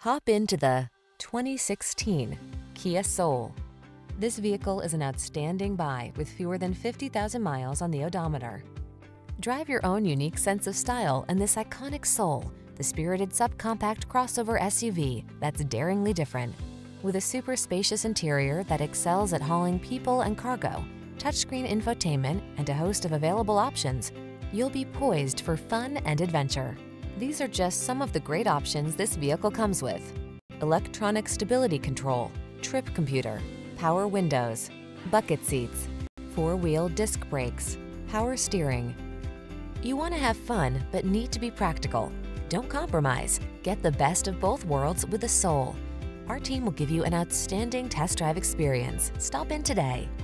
Hop into the 2016 Kia Soul. This vehicle is an outstanding buy with fewer than 50,000 miles on the odometer. Drive your own unique sense of style in this iconic Soul, the spirited subcompact crossover SUV that's daringly different. With a super spacious interior that excels at hauling people and cargo, touchscreen infotainment, and a host of available options, you'll be poised for fun and adventure. These are just some of the great options this vehicle comes with: electronic stability control, trip computer, power windows, bucket seats, four-wheel disc brakes, power steering. You want to have fun but need to be practical. Don't compromise. Get the best of both worlds with the Soul. Our team will give you an outstanding test drive experience. Stop in today.